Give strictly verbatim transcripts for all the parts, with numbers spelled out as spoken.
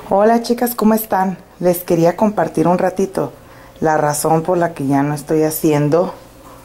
Hola chicas, ¿cómo están? Les quería compartir un ratito la razón por la que ya no estoy haciendo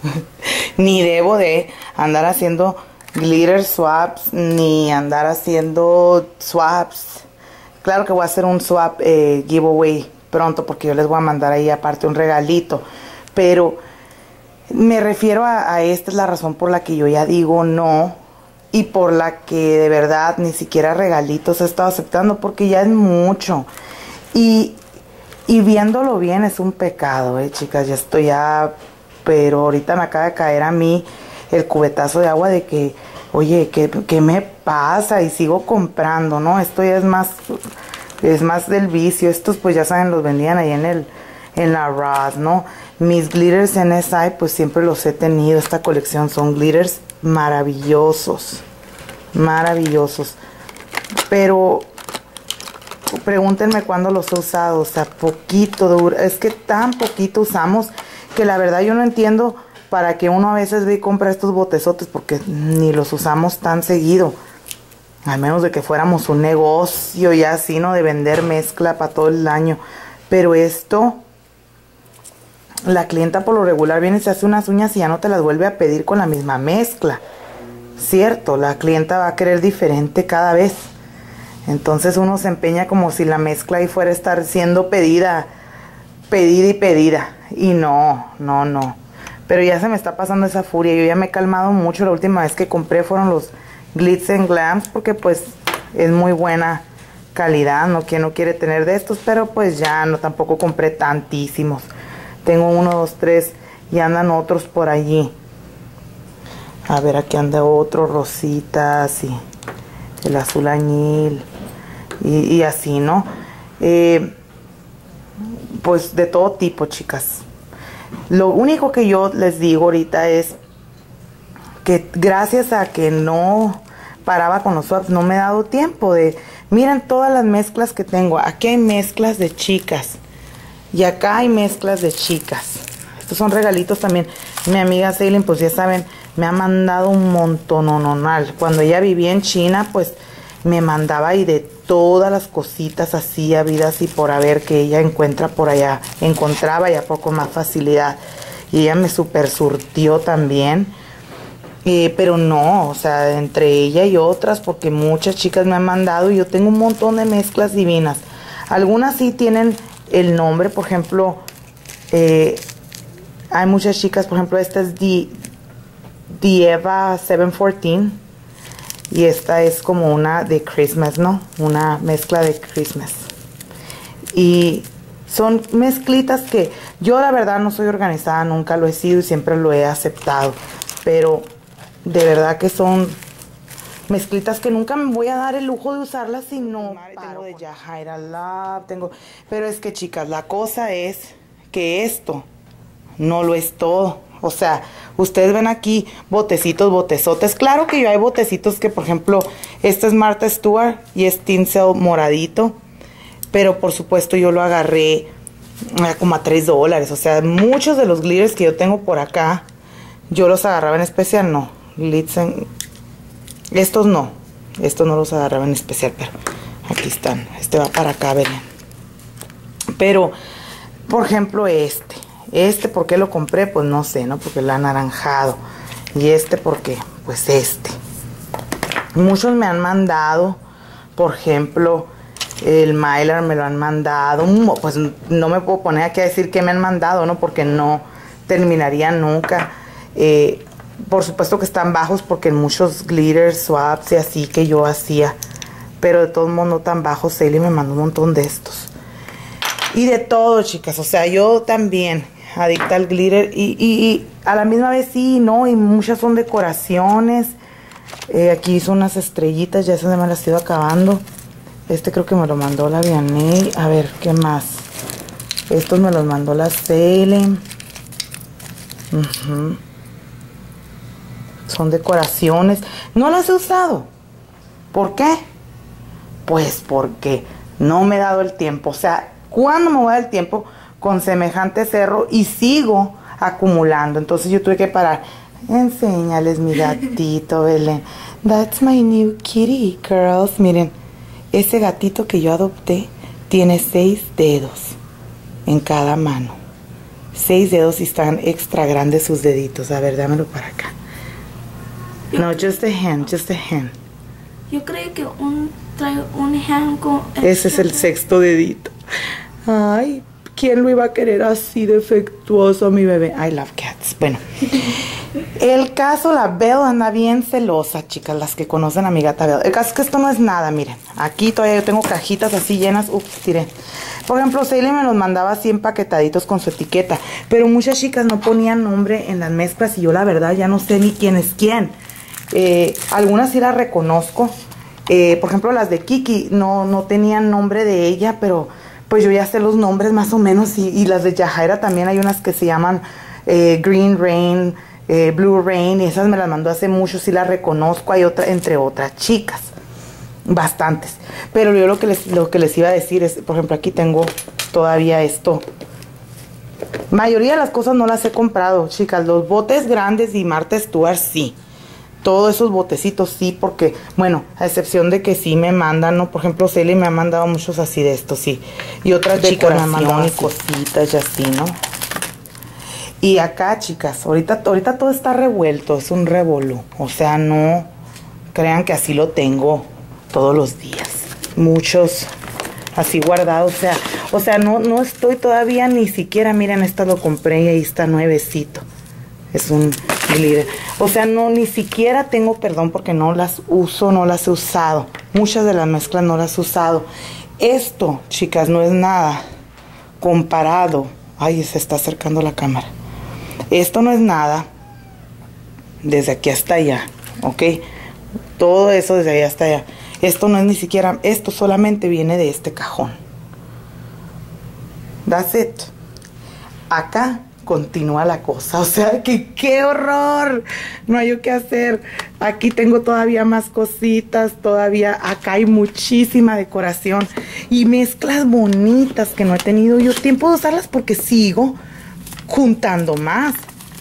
ni debo de andar haciendo glitter swaps ni andar haciendo swaps. Claro que voy a hacer un swap eh, giveaway pronto porque yo les voy a mandar ahí aparte un regalito, pero me refiero a, a esta es la razón por la que yo ya digo no y por la que de verdad ni siquiera regalitos he estado aceptando porque ya es mucho y, y viéndolo bien es un pecado, eh chicas, ya estoy ya, pero ahorita me acaba de caer a mí el cubetazo de agua de que, oye, ¿qué, qué me pasa? Y sigo comprando, ¿no? Esto ya es más, es más del vicio. Estos pues ya saben, los vendían ahí en el, en la Ross, ¿no? Mis glitters N S I pues siempre los he tenido. Esta colección son glitters maravillosos, maravillosos. Pero pregúntenme cuándo los he usado, o sea, poquito duro. Es que tan poquito usamos que la verdad yo no entiendo para que uno a veces ve y compra estos botezotes porque ni los usamos tan seguido. Al menos de que fuéramos un negocio ya así, ¿no? De vender mezcla para todo el año. Pero esto, la clienta por lo regular viene y se hace unas uñas y ya no te las vuelve a pedir con la misma mezcla. Cierto, la clienta va a querer diferente cada vez. Entonces uno se empeña como si la mezcla ahí fuera a estar siendo pedida, pedida y pedida. Y no, no, no. Pero ya se me está pasando esa furia. Yo ya me he calmado mucho. La última vez que compré fueron los Glitz and Glams porque pues es muy buena calidad. No, quien no quiere tener de estos, pero pues ya no, tampoco compré tantísimos. Tengo uno, dos, tres y andan otros por allí. A ver, aquí anda otro rositas y el azul añil y, y así, ¿no? Eh, pues de todo tipo, chicas. Lo único que yo les digo ahorita es que gracias a que no paraba con los swaps, no me he dado tiempo de... Miren todas las mezclas que tengo. Aquí hay mezclas de chicas. Y acá hay mezclas de chicas. Estos son regalitos también. Mi amiga Celine, pues ya saben, me ha mandado un montononal. Cuando ella vivía en China, pues me mandaba y de todas las cositas así, habidas y por haber que ella encuentra por allá. Encontraba ya poco más facilidad. Y ella me super surtió también. Eh, pero no, o sea, entre ella y otras, porque muchas chicas me han mandado y yo tengo un montón de mezclas divinas. Algunas sí tienen el nombre, por ejemplo, eh, hay muchas chicas, por ejemplo, esta es The, The Eva siete catorce y esta es como una de Christmas, ¿no? Una mezcla de Christmas. Y son mezclitas que yo la verdad no soy organizada, nunca lo he sido y siempre lo he aceptado, pero de verdad que son mezclitas que nunca me voy a dar el lujo de usarlas si no tengo de Yajaira Love, tengo, pero es que chicas, la cosa es que esto no lo es todo. O sea, ustedes ven aquí botecitos, botezotes. Claro que yo hay botecitos que, por ejemplo, este es Martha Stewart y es Tinsel moradito, pero por supuesto yo lo agarré como a tres dólares. O sea, muchos de los glitters que yo tengo por acá yo los agarraba en especial, no. Glitzen, estos no, estos no los agarraba en especial, pero aquí están. Este va para acá, ven. Pero, por ejemplo, este. Este, ¿por qué lo compré? Pues no sé, ¿no? Porque lo anaranjado. Y este, ¿por qué? Pues este. Muchos me han mandado, por ejemplo, el Mylar me lo han mandado. Pues no me puedo poner aquí a decir que me han mandado, ¿no? Porque no terminaría nunca. Eh, por supuesto que están bajos porque en muchos glitters, swaps y así que yo hacía. Pero de todos modos no tan bajos. Sally me mandó un montón de estos. Y de todo, chicas. O sea, yo también adicta al glitter. Y, y, y a la misma vez sí, ¿no? Y muchas son decoraciones. Eh, aquí hizo unas estrellitas. Ya se me las iba acabando. Este creo que me lo mandó la Vianney. A ver, ¿qué más? Estos me los mandó la Sally. Uh-huh. Son decoraciones. No las he usado. ¿Por qué? Pues porque no me he dado el tiempo. O sea, ¿cuándo me voy a dar el tiempo con semejante cerro? Y sigo acumulando. Entonces yo tuve que parar. Enséñales mi gatito, Belén. That's my new kitty, girls. Miren, ese gatito que yo adopté Tiene seis dedos en cada mano. Seis dedos y están extra grandes sus deditos. A ver, dámelo para acá. Yo No, just a hand, just a hand. Yo creo que un trae un hand con... Ese es el sexto dedito. Ay, ¿quién lo iba a querer así defectuoso, mi bebé? I love cats. Bueno, el caso, la Belle anda bien celosa, chicas, las que conocen a mi gata Belle. El caso es que esto no es nada, miren. Aquí todavía yo tengo cajitas así llenas. Ups, tiré. Por ejemplo, Sally me los mandaba así empaquetaditos con su etiqueta. Pero muchas chicas no ponían nombre en las mezclas y yo la verdad ya no sé ni quién es quién. Eh, algunas sí las reconozco. Eh, por ejemplo, las de Kiki no, no tenían nombre de ella, pero pues yo ya sé los nombres más o menos. Y, y las de Yajaira también hay unas que se llaman eh, Green Rain, eh, Blue Rain, y esas me las mandó hace mucho, sí las reconozco. Hay otra, entre otras chicas, bastantes. Pero yo lo que les, lo que les iba a decir es, por ejemplo, aquí tengo todavía esto. Mayoría de las cosas no las he comprado, chicas. Los botes grandes y Martha Stewart sí. Todos esos botecitos sí, porque, bueno, a excepción de que sí me mandan, ¿no? Por ejemplo, Celi me ha mandado muchos así de estos, sí. Y otras chicas me han mandado y cositas y así, ¿no? Y acá, chicas, ahorita, ahorita todo está revuelto, es un revolú. O sea, no crean que así lo tengo todos los días. Muchos así guardados, o sea, o sea, no, no estoy todavía ni siquiera, miren, esta lo compré y ahí está nuevecito. Es un glitter. O sea, no, ni siquiera tengo perdón porque no las uso, no las he usado. Muchas de las mezclas no las he usado. Esto, chicas, no es nada comparado. Ay, se está acercando la cámara. Esto no es nada desde aquí hasta allá, ¿ok? Todo eso desde allá hasta allá. Esto no es ni siquiera, esto solamente viene de este cajón. That's it. Acá continúa la cosa, o sea, que qué horror, no hay qué hacer. Aquí tengo todavía más cositas, todavía acá hay muchísima decoración y mezclas bonitas que no he tenido yo tiempo de usarlas porque sigo juntando más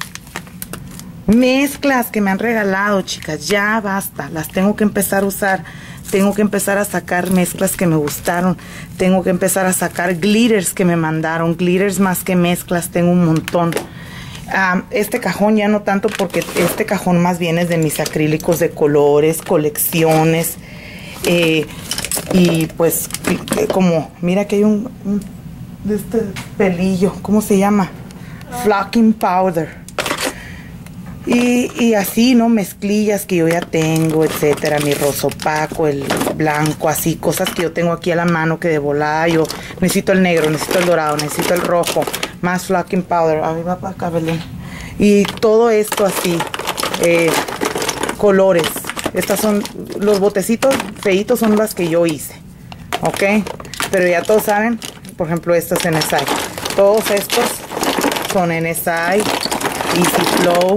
mezclas que me han regalado, chicas. Ya basta, las tengo que empezar a usar. Tengo que empezar a sacar mezclas que me gustaron. Tengo que empezar a sacar glitters que me mandaron. Glitters más que mezclas, tengo un montón. Um, este cajón ya no tanto porque este cajón más bien es de mis acrílicos de colores, colecciones. Eh, y pues como, mira que hay un, un de este pelillo, ¿cómo se llama? Flocking powder. Y, y así, ¿no? Mezclillas que yo ya tengo, etcétera. Mi rosa opaco, el blanco, así. Cosas que yo tengo aquí a la mano que de volada yo necesito el negro, necesito el dorado, necesito el rojo. Más flocking powder. A ver, va para acá, Belén. Y todo esto así. Eh, colores. Estas son, los botecitos feitos son las que yo hice. ¿Ok? Pero ya todos saben, por ejemplo, estos en S I. Todos estos son en S I, Easy Flow,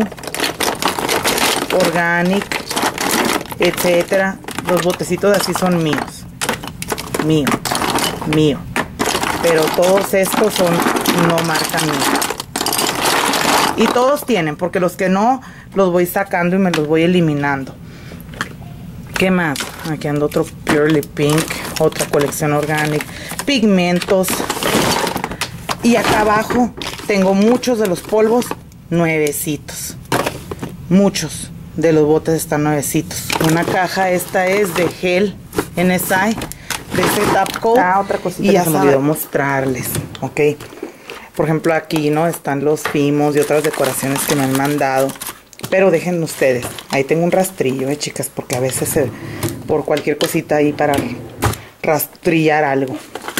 Organic, etcétera. Los botecitos así son míos, mío, mío. Pero todos estos son no marca mía. Y todos tienen, porque los que no, los voy sacando y me los voy eliminando. ¿Qué más? Aquí ando otro Purely Pink, otra colección Organic, pigmentos. Y acá abajo tengo muchos de los polvos nuevecitos. Muchos de los botes están nuevecitos. Una caja, esta es de gel N S I, de ese Top Coat. Ah, otra cosita y ya se me olvidó mostrarles, ok. Por ejemplo, aquí, ¿no? Están los pimos y otras decoraciones que me han mandado. Pero dejen ustedes. Ahí tengo un rastrillo, eh, chicas, porque a veces eh, por cualquier cosita ahí para rastrillar algo.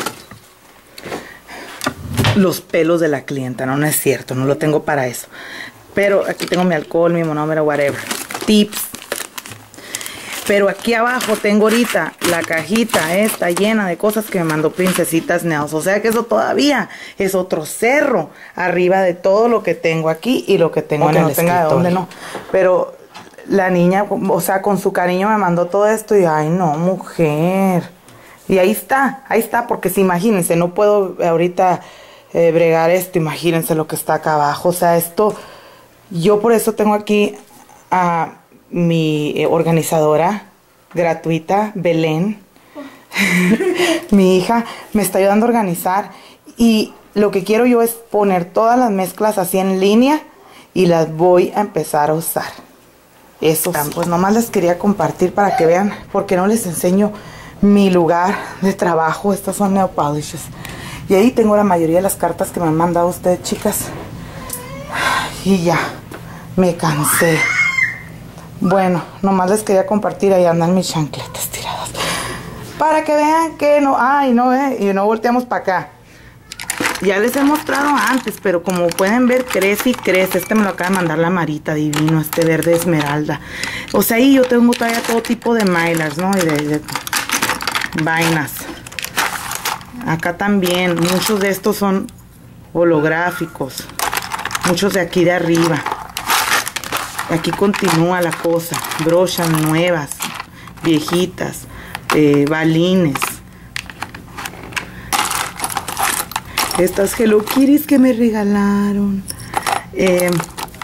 Los pelos de la clienta, no, no es cierto, no lo tengo para eso. Pero aquí tengo mi alcohol, mi monómero, whatever. Tips. Pero aquí abajo tengo ahorita la cajita esta llena de cosas que me mandó Princesitas Nails. O sea que eso todavía es otro cerro arriba de todo lo que tengo aquí y lo que tengo en el escritorio. No tenga de dónde no. Pero la niña, o sea, con su cariño me mandó todo esto y ay no, mujer. Y ahí está, ahí está, porque si imagínense, no puedo ahorita eh, bregar esto, imagínense lo que está acá abajo. O sea, esto, yo por eso tengo aquí a mi eh, organizadora gratuita, Belén. Mi hija me está ayudando a organizar y lo que quiero yo es poner todas las mezclas así en línea y las voy a empezar a usar. Eso sí. Pues nomás les quería compartir para que vean, porque no les enseño mi lugar de trabajo. Estas son nail polishes. Y ahí tengo la mayoría de las cartas que me han mandado ustedes, chicas. Y ya, me cansé. Bueno, nomás les quería compartir. Ahí andan mis chancletas tiradas. Para que vean que no... Ay, no, eh. Y no volteamos para acá. Ya les he mostrado antes, pero como pueden ver, crece y crece. Este me lo acaba de mandar la Marita, divino, este verde esmeralda. O sea, ahí yo tengo todavía todo tipo de mylars, ¿no? Y de, de vainas. Acá también, muchos de estos son holográficos. Muchos de aquí de arriba. Aquí continúa la cosa. Brochas nuevas, viejitas, eh, balines. Estas Hello Kitties que me regalaron. Eh,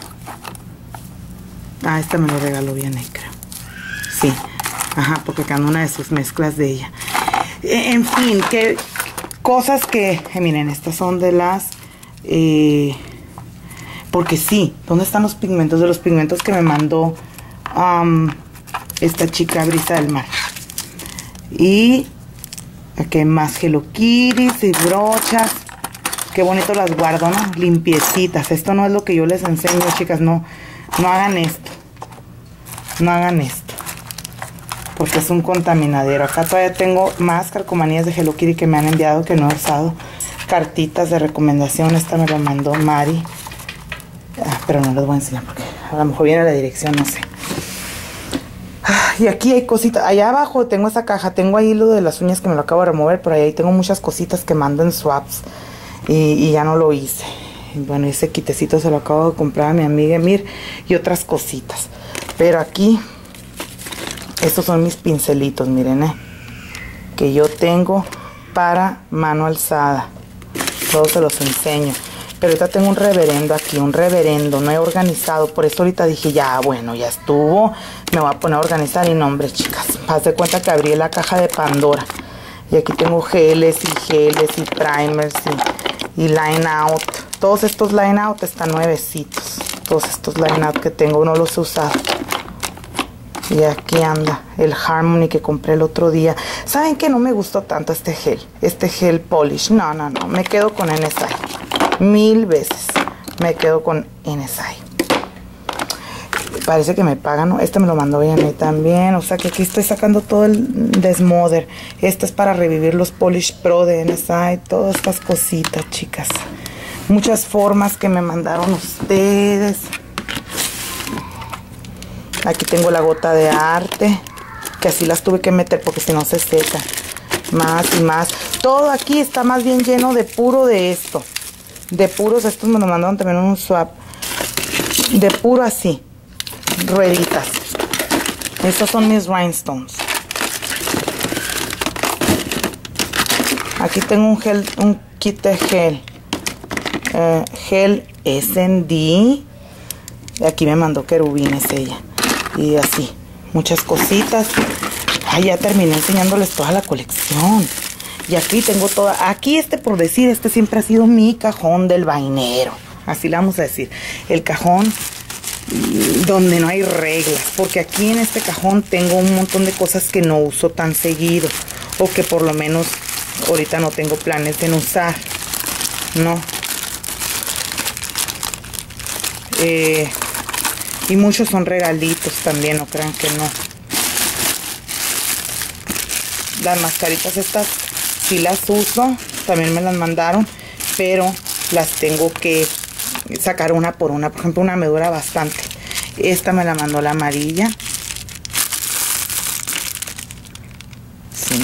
ah, esta me lo regaló bien, creo. Sí. Ajá, porque acá anda una de sus mezclas de ella. Eh, en fin, que cosas que... Eh, miren, estas son de las... Eh, porque sí, ¿dónde están los pigmentos? De los pigmentos que me mandó um, esta chica Brisa del Mar. Y... aquí hay más Hello Kitties y brochas. Qué bonito las guardo, ¿no? Limpiecitas. Esto no es lo que yo les enseño, chicas. No, no hagan esto. No hagan esto. Porque es un contaminadero. Acá todavía tengo más calcomanías de Hello Kitty que me han enviado que no he usado. Cartitas de recomendación. Esta me la mandó Mari. Ah, pero no les voy a enseñar porque a lo mejor viene la dirección, no sé. Ah, y aquí hay cositas. Allá abajo tengo esa caja. Tengo ahí lo de las uñas que me lo acabo de remover. Pero ahí tengo muchas cositas que mandan swaps. Y, y ya no lo hice. Bueno, ese quitecito se lo acabo de comprar a mi amiga Emir. Y otras cositas. Pero aquí, estos son mis pincelitos, miren, eh, que yo tengo para mano alzada. Todos se los enseño. Pero ahorita tengo un reverendo aquí, un reverendo. No he organizado. Por eso ahorita dije, ya, bueno, ya estuvo. Me voy a poner a organizar. Y no, hombre, chicas. Haz de cuenta que abrí la caja de Pandora. Y aquí tengo geles y geles y primers y, y line out. Todos estos line out están nuevecitos. Todos estos line out que tengo no los he usado. Y aquí anda el Harmony que compré el otro día. ¿Saben que no me gustó tanto este gel? Este gel polish. No, no, no. Me quedo con N S I. Mil veces. Me quedo con N S I. Parece que me pagan, ¿no? Este me lo mandó Vianney también. O sea que aquí estoy sacando todo el desmoder. Este es para revivir los Polish Pro de N S I. Todas estas cositas, chicas. Muchas formas que me mandaron ustedes. Aquí tengo la gota de arte. Que así las tuve que meter porque si no se seca. Más y más. Todo aquí está más bien lleno de puro de esto. De puros. Estos me lo mandaron también en un swap. De puro así. Rueditas. Estos son mis rhinestones. Aquí tengo un gel, un kit de gel. Uh, gel S and D. Y aquí me mandó querubines ella. Y así. Muchas cositas. Ay, ya terminé enseñándoles toda la colección. Y aquí tengo toda. Aquí este, por decir, este siempre ha sido mi cajón del vainero. Así le vamos a decir. El cajón donde no hay reglas, porque aquí en este cajón tengo un montón de cosas que no uso tan seguido, o que por lo menos ahorita no tengo planes de no usar, no. Eh, y muchos son regalitos también, no crean que no. Las mascaritas estas sí las uso, también me las mandaron, pero las tengo que sacar una por una. Por ejemplo, una me dura bastante. Esta me la mandó la amarilla. Sí.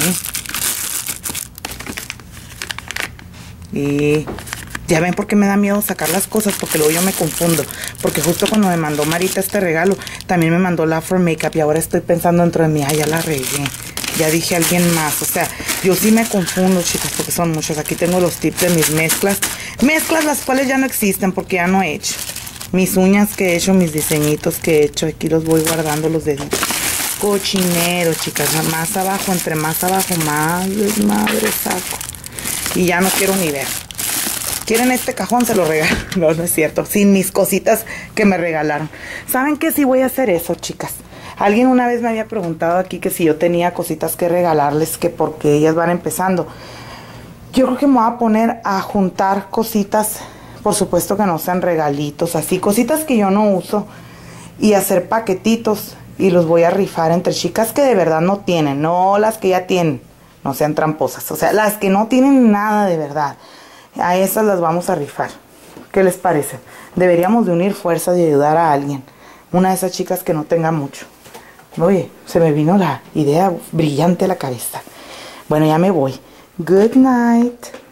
Y ya ven por qué me da miedo sacar las cosas, porque luego yo me confundo. Porque justo cuando me mandó Marita este regalo, también me mandó la For Makeup. Y ahora estoy pensando dentro de mí, ah, ya la regué. Ya dije a alguien más. O sea, yo sí me confundo, chicas, porque son muchos. Aquí tengo los tips de mis mezclas. Mezclas las cuales ya no existen porque ya no he hecho. Mis uñas que he hecho, mis diseñitos que he hecho. Aquí los voy guardando los deditos. cochinero, chicas. Más abajo, entre más abajo, más desmadre saco. Y ya no quiero ni ver. ¿Quieren este cajón? Se lo regalo. No, no es cierto. Sin mis cositas que me regalaron. ¿Saben qué? Sí voy a hacer eso, chicas. Alguien una vez me había preguntado aquí que si yo tenía cositas que regalarles, que porque ellas van empezando. Yo creo que me voy a poner a juntar cositas, por supuesto que no sean regalitos, así, cositas que yo no uso, y hacer paquetitos, y los voy a rifar entre chicas que de verdad no tienen, no las que ya tienen, no sean tramposas, o sea, las que no tienen nada de verdad, a esas las vamos a rifar. ¿Qué les parece? Deberíamos de unir fuerzas y ayudar a alguien, una de esas chicas que no tenga mucho. Oye, se me vino la idea brillante a la cabeza. Bueno, ya me voy. Good night.